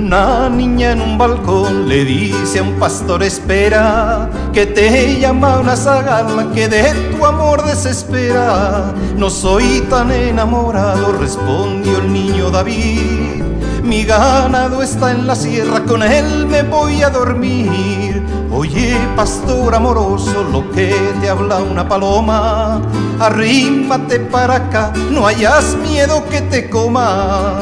Una niña en un balcón le dice a un pastor: espera, que te llama una zagala que de tu amor desespera. No soy tan enamorado, respondió el niño David. Mi ganado está en la sierra, con él me voy a dormir. Oye, pastor amoroso, lo que te habla una paloma, arrímate para acá, no hayas miedo que te coma.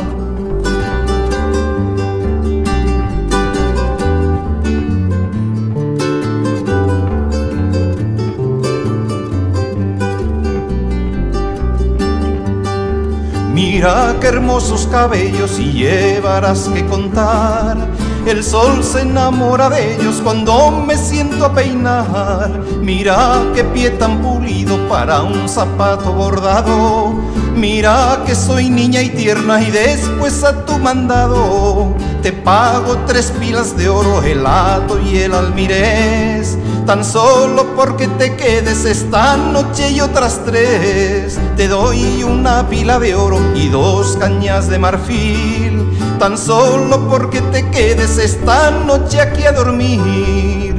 Mira qué hermosos cabellos y llevarás que contar. El sol se enamora de ellos cuando me siento a peinar. Mira qué pie tan pulido para un zapato bordado. Mira que soy niña y tierna y después a tu mandado te pago 3 pilas de oro, el hato y el almirez, tan solo porque te quedes esta noche y otras 3. Te doy 1 pila de oro y 2 cañas de marfil, tan solo porque te quedes esta noche aquí a dormir.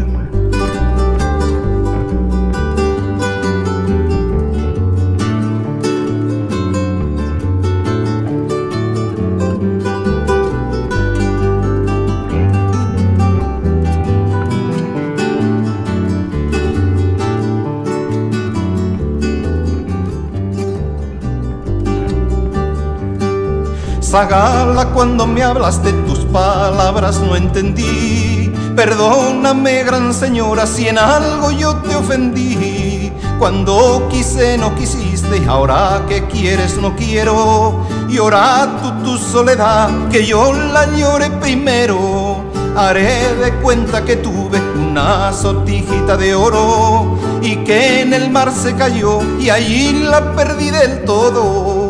Zagala, cuando me hablaste tus palabras no entendí. Perdóname, gran señora, si en algo yo te ofendí. Cuando quise no quisiste y ahora que quieres no quiero. Llora tú tu soledad, que yo la llore primero. Haré de cuenta que tuve una sortijita de oro y que en el mar se cayó y allí la perdí del todo.